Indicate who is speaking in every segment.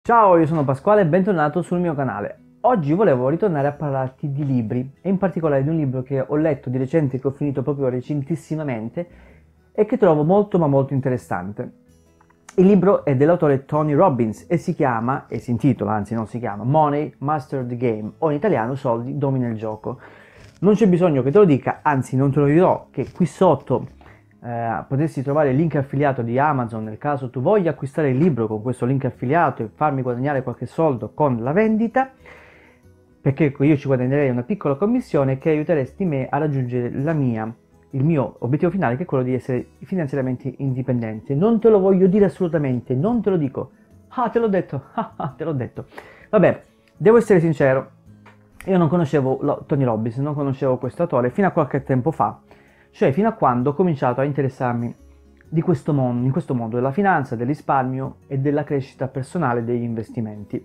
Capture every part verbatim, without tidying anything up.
Speaker 1: Ciao, io sono Pasquale e bentornato sul mio canale. Oggi volevo ritornare a parlarti di libri e in particolare di un libro che ho letto di recente, che ho finito proprio recentissimamente e che trovo molto ma molto interessante. Il libro è dell'autore Tony Robbins e si chiama, e si intitola, anzi non si chiama, Money Master the Game, o in italiano Soldi domina il gioco. Non c'è bisogno che te lo dica, anzi non te lo dirò, che qui sotto eh, potresti trovare il link affiliato di Amazon nel caso tu voglia acquistare il libro con questo link affiliato e farmi guadagnare qualche soldo con la vendita, perché io ci guadagnerei una piccola commissione che aiuteresti me a raggiungere la mia, il mio obiettivo finale, che è quello di essere finanziariamente indipendente. Non te lo voglio dire assolutamente, non te lo dico. Ah, te l'ho detto, ah, te l'ho detto. Vabbè, devo essere sincero, io non conoscevo Tony Robbins, non conoscevo questo autore fino a qualche tempo fa, cioè fino a quando ho cominciato a interessarmi di questo mondo, in questo mondo della finanza, del risparmio e della crescita personale degli investimenti.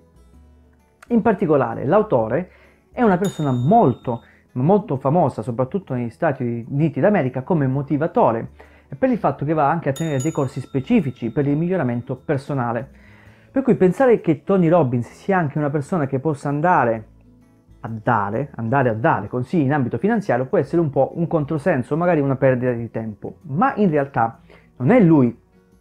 Speaker 1: In particolare, l'autore è una persona molto, molto famosa, soprattutto negli Stati Uniti d'America, come motivatore, e per il fatto che va anche a tenere dei corsi specifici per il miglioramento personale. Per cui pensare che Tony Robbins sia anche una persona che possa andare a dare, andare a dare consigli in ambito finanziario può essere un po' un controsenso, magari una perdita di tempo, ma in realtà non è lui,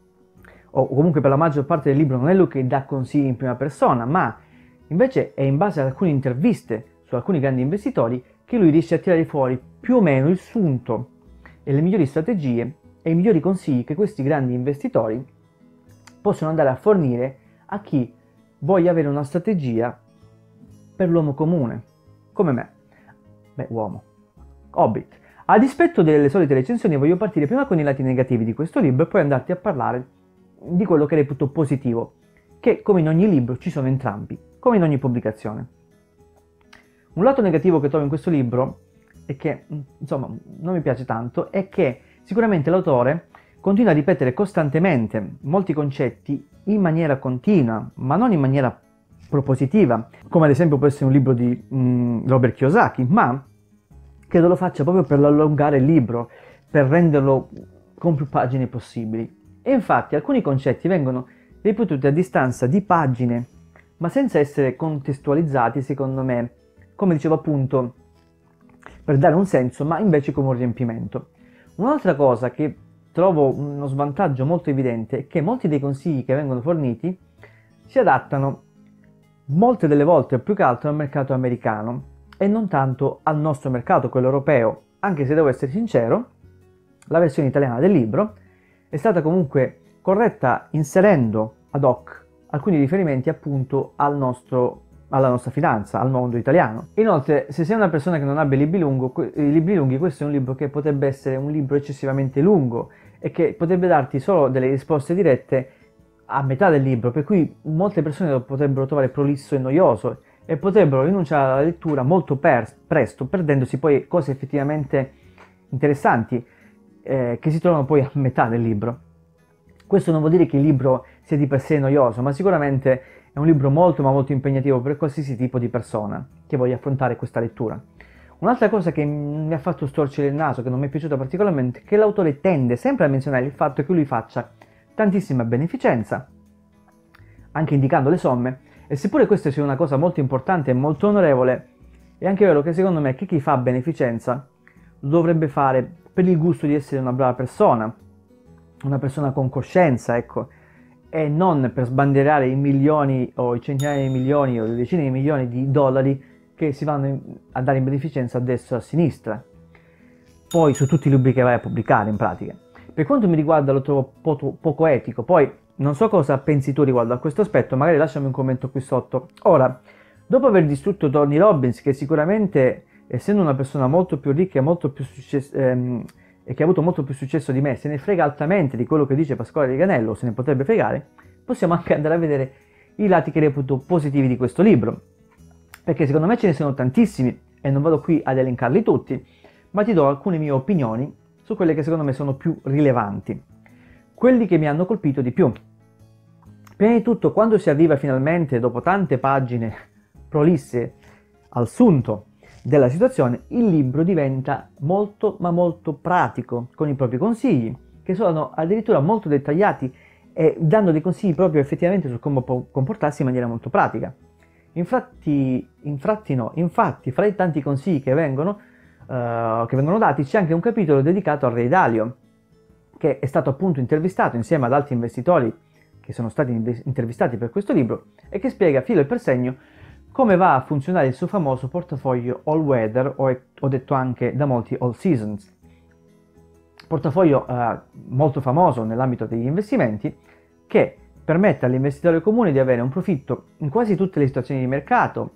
Speaker 1: o comunque per la maggior parte del libro non è lui che dà consigli in prima persona, ma invece è in base ad alcune interviste su alcuni grandi investitori che lui riesce a tirare fuori più o meno il sunto e le migliori strategie e i migliori consigli che questi grandi investitori possono andare a fornire a chi voglia avere una strategia per l'uomo comune, come me. Beh, uomo. Hobbit. A dispetto delle solite recensioni, voglio partire prima con i lati negativi di questo libro e poi andarti a parlare di quello che reputo positivo, che come in ogni libro ci sono entrambi, come in ogni pubblicazione. Un lato negativo che trovo in questo libro, e che insomma non mi piace tanto, è che sicuramente l'autore continua a ripetere costantemente molti concetti in maniera continua, ma non in maniera propositiva, come ad esempio può essere un libro di mm, Robert Kiyosaki, ma credo lo faccia proprio per allungare il libro, per renderlo con più pagine possibili. E infatti alcuni concetti vengono ripetuti a distanza di pagine, ma senza essere contestualizzati, secondo me, come dicevo appunto, per dare un senso, ma invece come un riempimento. Un'altra cosa che trovo uno svantaggio molto evidente è che molti dei consigli che vengono forniti si adattano molte delle volte più che altro al mercato americano e non tanto al nostro mercato, quello europeo, anche se devo essere sincero, la versione italiana del libro è stata comunque corretta inserendo ad hoc alcuni riferimenti appunto al nostro, alla nostra finanza, al mondo italiano. Inoltre, se sei una persona che non abbia libri, lungo, libri lunghi, questo è un libro che potrebbe essere un libro eccessivamente lungo e che potrebbe darti solo delle risposte dirette a metà del libro, per cui molte persone lo potrebbero trovare prolisso e noioso e potrebbero rinunciare alla lettura molto per, presto, perdendosi poi cose effettivamente interessanti eh, che si trovano poi a metà del libro. Questo non vuol dire che il libro sia di per sé noioso, ma sicuramente è un libro molto ma molto impegnativo per qualsiasi tipo di persona che voglia affrontare questa lettura. Un'altra cosa che mi ha fatto storcere il naso, che non mi è piaciuta particolarmente, è che l'autore tende sempre a menzionare il fatto che lui faccia tantissima beneficenza, anche indicando le somme, e seppure questa sia una cosa molto importante e molto onorevole, è anche vero che secondo me che chi fa beneficenza lo dovrebbe fare per il gusto di essere una brava persona, una persona con coscienza, ecco, e non per sbandierare i milioni o i centinaia di milioni o le decine di milioni di dollari che si vanno a dare in beneficenza a destra e a sinistra, poi su tutti i libri che vai a pubblicare in pratica. Per quanto mi riguarda lo trovo poco, poco etico, poi non so cosa pensi tu riguardo a questo aspetto, magari lasciami un commento qui sotto. Ora, dopo aver distrutto Tony Robbins, che sicuramente, essendo una persona molto più ricca e molto più successo, ehm, e che ha avuto molto più successo di me, se ne frega altamente di quello che dice Pasquale Riganello, se ne potrebbe fregare, possiamo anche andare a vedere i lati che reputo positivi di questo libro, perché secondo me ce ne sono tantissimi e non vado qui ad elencarli tutti, ma ti do alcune mie opinioni su quelle che secondo me sono più rilevanti, quelli che mi hanno colpito di più. Prima di tutto, quando si arriva finalmente, dopo tante pagine prolisse, al sunto della situazione, il libro diventa molto ma molto pratico con i propri consigli, che sono addirittura molto dettagliati e dando dei consigli proprio effettivamente su come può comportarsi in maniera molto pratica. Infatti, infatti, no, infatti fra i tanti consigli che vengono, uh, che vengono dati c'è anche un capitolo dedicato al Re Dalio, che è stato appunto intervistato insieme ad altri investitori che sono stati intervistati per questo libro e che spiega filo e per segno come va a funzionare il suo famoso portafoglio all weather, o ho detto anche da molti all seasons. Portafoglio eh, molto famoso nell'ambito degli investimenti, che permette all'investitore comune di avere un profitto in quasi tutte le situazioni di mercato,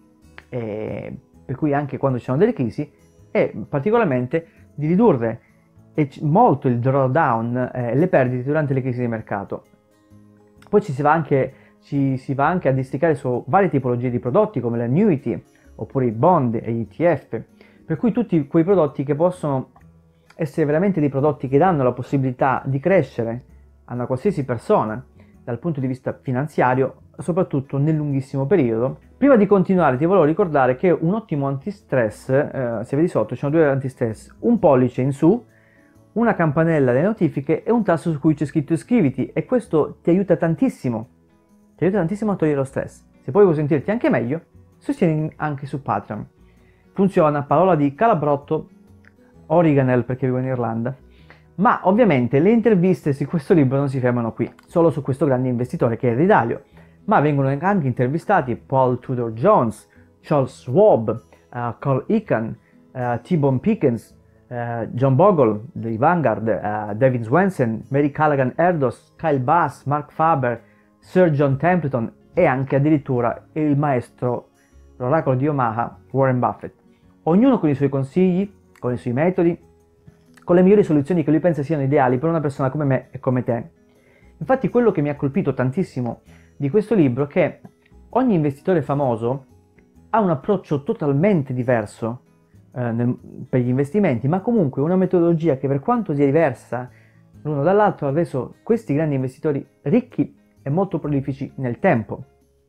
Speaker 1: eh, per cui anche quando ci sono delle crisi, e particolarmente di ridurre molto il drawdown e eh, le perdite durante le crisi di mercato. Poi ci si va anche, ci si va anche a districare su varie tipologie di prodotti come l'annuity, oppure i bond e gli E T F, per cui tutti quei prodotti che possono essere veramente dei prodotti che danno la possibilità di crescere a una qualsiasi persona dal punto di vista finanziario, soprattutto nel lunghissimo periodo. Prima di continuare ti volevo ricordare che un ottimo antistress, eh, se vedi sotto ci sono due antistress, un pollice in su, una campanella delle notifiche e un tasto su cui c'è scritto iscriviti, e questo ti aiuta tantissimo, ti aiuta tantissimo a togliere lo stress. Se poi vuoi sentirti anche meglio, sostieni anche su Patreon. Funziona, parola di Calabrotto, Origanel perché vivo in Irlanda. Ma ovviamente le interviste su questo libro non si fermano qui, solo su questo grande investitore che è Ray Dalio, ma vengono anche intervistati Paul Tudor Jones, Charles Schwab, uh, Carl Icahn, uh, T-Bone Pickens, uh, John Bogle di Vanguard, uh, David Swensen, Mary Callaghan Erdos, Kyle Bass, Mark Faber, Sir John Templeton e anche addirittura il maestro, l'oracolo di Omaha, Warren Buffett. Ognuno con i suoi consigli, con i suoi metodi, con le migliori soluzioni che lui pensa siano ideali per una persona come me e come te. Infatti quello che mi ha colpito tantissimo di questo libro è che ogni investitore famoso ha un approccio totalmente diverso eh, nel, per gli investimenti, ma comunque una metodologia che, per quanto sia diversa l'uno dall'altro, ha reso questi grandi investitori ricchi e molto prolifici nel tempo.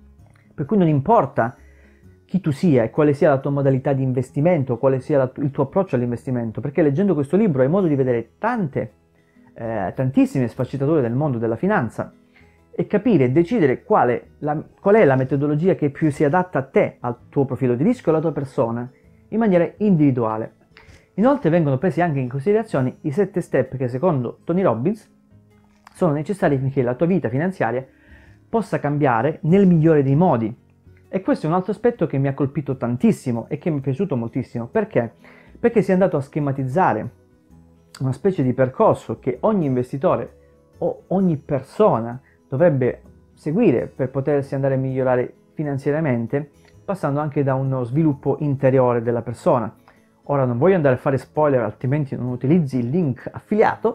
Speaker 1: Per cui non importa chi tu sia e quale sia la tua modalità di investimento, quale sia la, il tuo approccio all'investimento, perché leggendo questo libro hai modo di vedere tante, eh, tantissime sfaccettature del mondo della finanza e capire e decidere quale, la, qual è la metodologia che più si adatta a te, al tuo profilo di rischio e alla tua persona, in maniera individuale. Inoltre vengono presi anche in considerazione i sette step che secondo Tony Robbins sono necessari affinché la tua vita finanziaria possa cambiare nel migliore dei modi. E questo è un altro aspetto che mi ha colpito tantissimo e che mi è piaciuto moltissimo. Perché? Perché si è andato a schematizzare una specie di percorso che ogni investitore o ogni persona dovrebbe seguire per potersi andare a migliorare finanziariamente, passando anche da uno sviluppo interiore della persona. Ora non voglio andare a fare spoiler, altrimenti non utilizzi il link affiliato,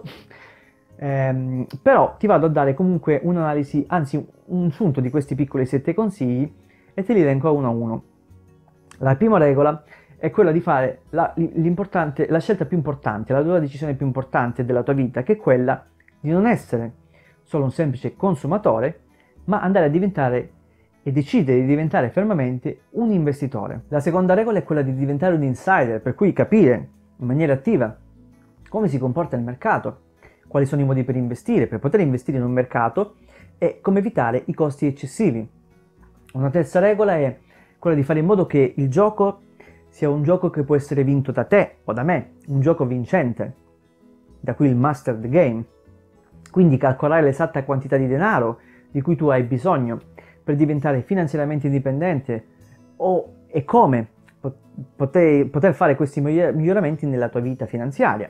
Speaker 1: ehm, però ti vado a dare comunque un'analisi, anzi un sunto di questi piccoli sette consigli, e te li elenco a uno a uno. La prima regola è quella di fare la, l'importante, la scelta più importante, la tua decisione più importante della tua vita, che è quella di non essere solo un semplice consumatore, ma andare a diventare e decidere di diventare fermamente un investitore. La seconda regola è quella di diventare un insider, per cui capire in maniera attiva come si comporta il mercato, quali sono i modi per investire, per poter investire in un mercato e come evitare i costi eccessivi. Una terza regola è quella di fare in modo che il gioco sia un gioco che può essere vinto da te o da me, un gioco vincente, da qui il master the game. Quindi calcolare l'esatta quantità di denaro di cui tu hai bisogno per diventare finanziariamente indipendente o e come poter, poter fare questi miglioramenti nella tua vita finanziaria.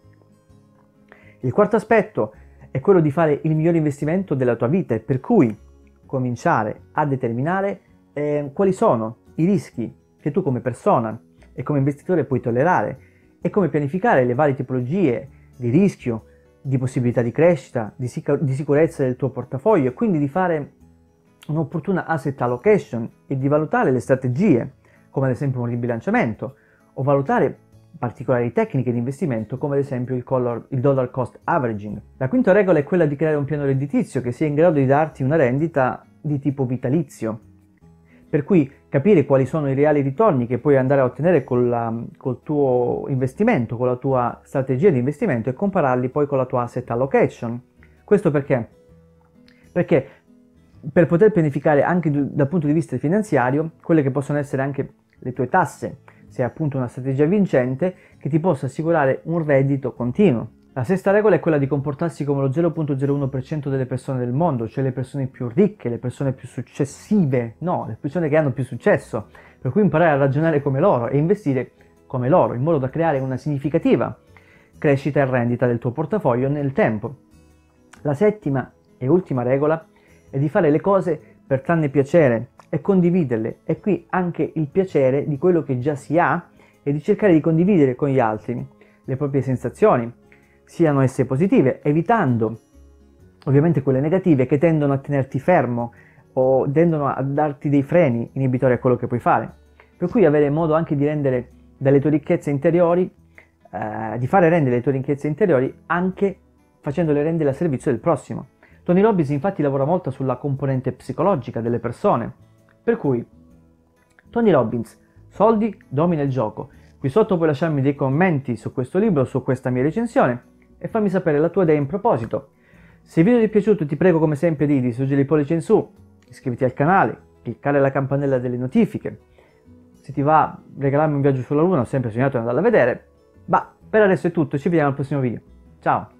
Speaker 1: Il quarto aspetto è quello di fare il migliore investimento della tua vita e per cui cominciare a determinare eh, quali sono i rischi che tu come persona e come investitore puoi tollerare e come pianificare le varie tipologie di rischio, di possibilità di crescita, di, sic- di sicurezza del tuo portafoglio e quindi di fare un'opportuna asset allocation e di valutare le strategie, come ad esempio un ribilanciamento, o valutare particolari tecniche di investimento come ad esempio il, color, il dollar cost averaging. La quinta regola è quella di creare un piano redditizio che sia in grado di darti una rendita di tipo vitalizio, per cui capire quali sono i reali ritorni che puoi andare a ottenere col, la, col tuo investimento, con la tua strategia di investimento e compararli poi con la tua asset allocation. Questo perché? Perché per poter pianificare anche dal punto di vista finanziario, quelle che possono essere anche le tue tasse, se è appunto una strategia vincente che ti possa assicurare un reddito continuo. La sesta regola è quella di comportarsi come lo zero virgola zero uno per cento delle persone del mondo, cioè le persone più ricche, le persone più successive, no, le persone che hanno più successo, per cui imparare a ragionare come loro e investire come loro, in modo da creare una significativa crescita e rendita del tuo portafoglio nel tempo. La settima e ultima regola è di fare le cose per farne piacere e condividerle, e qui anche il piacere di quello che già si ha e di cercare di condividere con gli altri le proprie sensazioni, siano esse positive, evitando ovviamente quelle negative che tendono a tenerti fermo o tendono a darti dei freni inibitori a quello che puoi fare. Per cui avere modo anche di rendere dalle tue ricchezze interiori, eh, di fare rendere le tue ricchezze interiori anche facendole rendere al servizio del prossimo. Tony Robbins infatti lavora molto sulla componente psicologica delle persone, per cui Tony Robbins, soldi, domina il gioco. Qui sotto puoi lasciarmi dei commenti su questo libro, su questa mia recensione, e fammi sapere la tua idea in proposito. Se il video ti è piaciuto ti prego come sempre di distruggere il pollice in su, iscriviti al canale, cliccare la campanella delle notifiche. Se ti va regalarmi un viaggio sulla luna, ho sempre sognato di andarla a vedere. Ma per adesso è tutto, ci vediamo al prossimo video. Ciao!